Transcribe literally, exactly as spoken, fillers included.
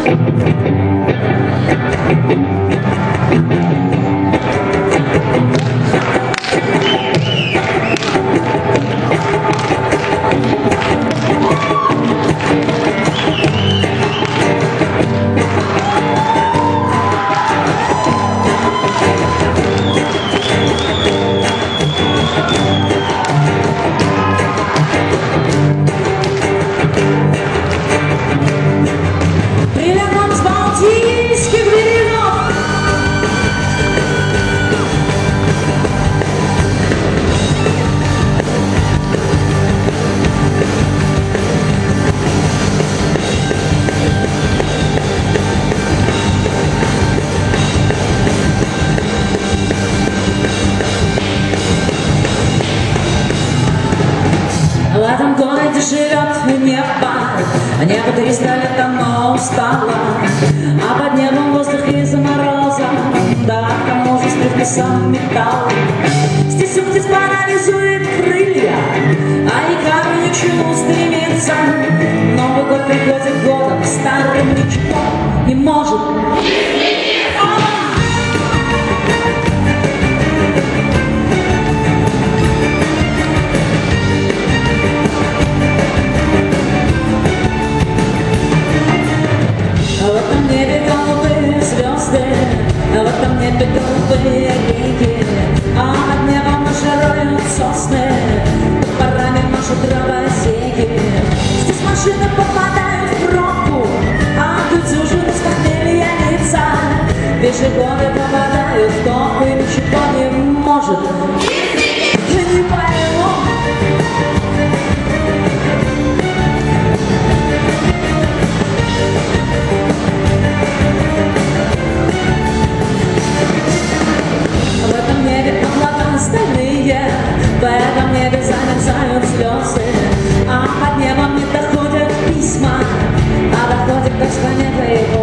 В этом городе живет небо, небо триста лет оно устало, а под небом воздух из-за мороза, да, к тому же с привкусом металла. Здесь птиц парализует крылья, а никому ни к чему стремится. Новый год приходит годом, старым ничего не может. В этом небе голубые звезды, в этом небе голубые реки, а над небом наши сосны, топорами машут дровосеки. Здесь машины попадают в пробку, а тут дюжины с похмелья лица. Пешеходы попадают в топку и ничего не может. Я не пойму. В этом небе облака стальные, в этом небе замерзают слезы, а под небом не доходят письма, а доходит до планеты.